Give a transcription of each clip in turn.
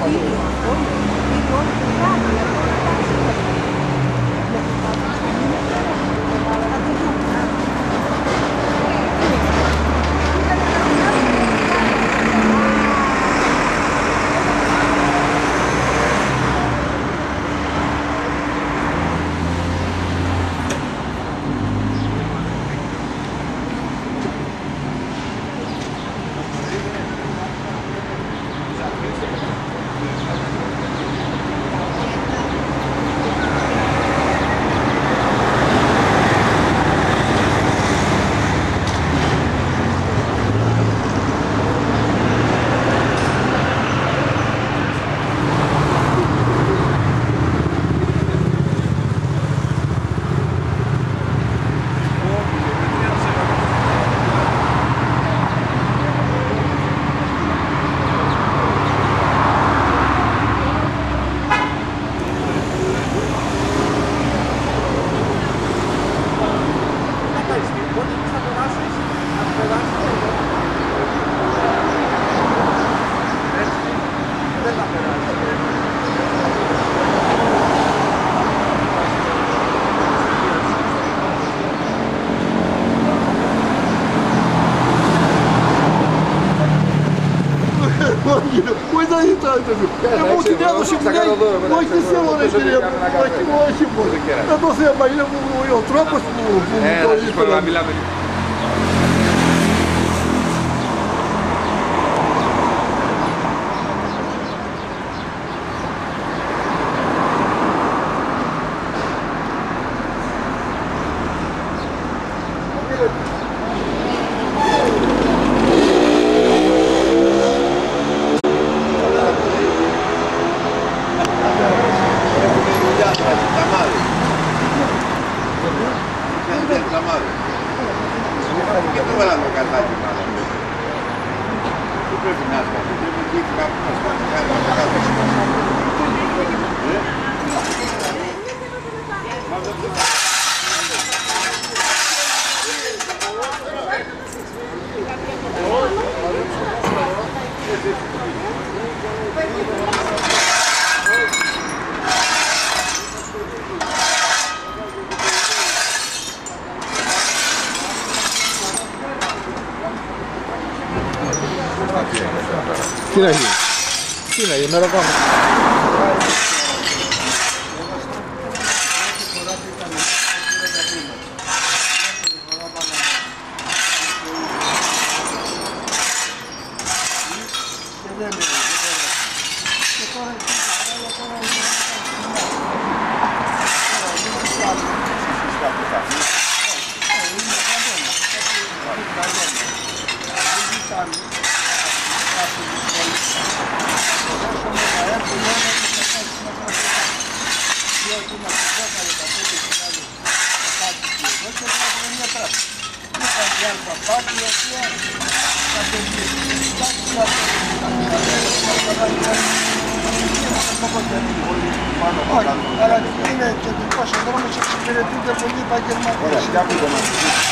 Coisa irritante, viu? Eu vou te dar do Chico-Ney, nós descemos na igreja, nós tipo, eu não sei, mas eu troco o motorista. Τι να γίνει, με ρωτάμε. Αλλά είναι κεντρικός ο δρόμος και εξυπηρετείται πολύ επαγγελματίες.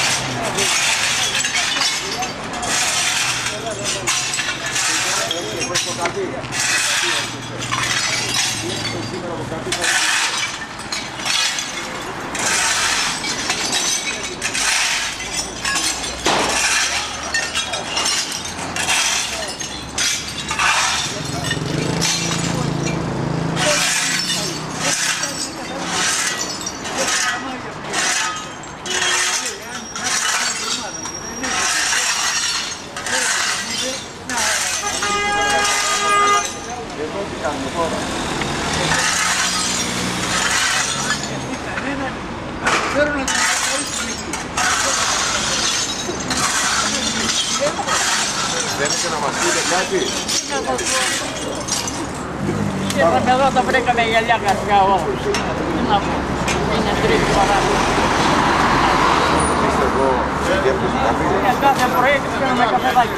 Θέλετε να μας πείτε κάτι? Ήρθαμε εδώ, τα βρήκαμε γυαλιά καρδιά όμως. Τι να πω, είναι τρίτη φορά. Είστε εδώ γεύτες καφέ? Κάθε πρωί πίνουμε καφεδάκι.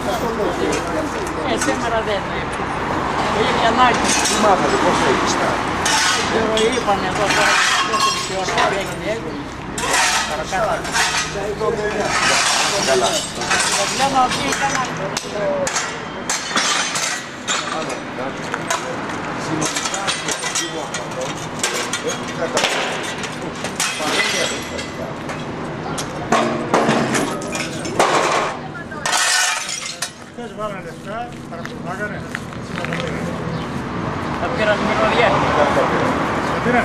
Σήμερα δεν είναι. Είχε ανάγκη. Τι μάθατε, πώς έχεις τα? Είπανε εδώ τώρα, 4 ώρα που έγινε έγινε. Παρακάτω. Καλά. Λέμε ότι ήταν συνολικά στο κύριο αυτό έχουν καταφέρει παρέμβια δεξιά. Χθες βάλανε λεφτά, παρακολουθάγανε. Τα πήραν μυρωδιά. Τα πήραν.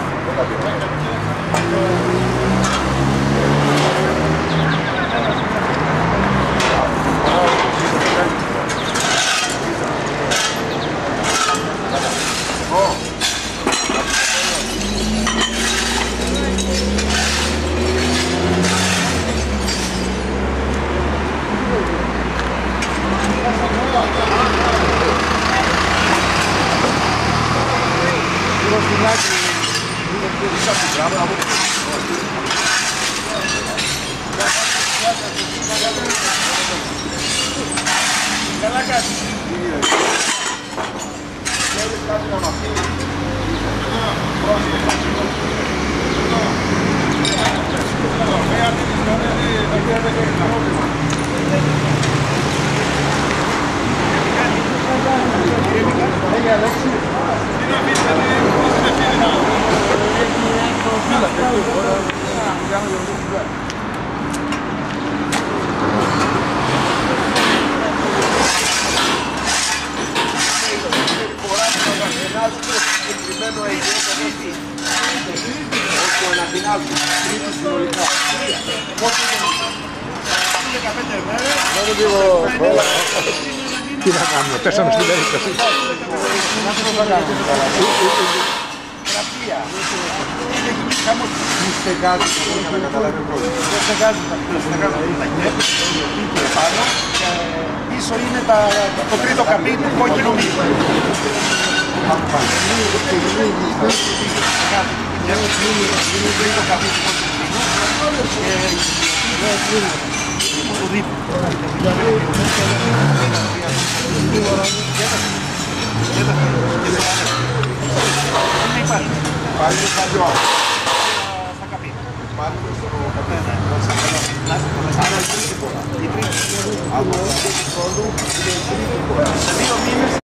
Καλά κάτι. Συγκεκριμένο εγγύη όσο αναθυνάζουν τρίτη συνολικά. Τι να κάνουμε, πέσαμε στην περίπτωση. Γραφεία. Μη στεγάζει για να καταλάβει ο κόσμος. Δεν στεγάζουν τα κνέπη, και πάνω. Πίσω είναι το τρίτο καμπί του κόκκινου μήλου. Πάλι στο χαλιό. Πάλι στο Άλλο. Σε 2 μήνες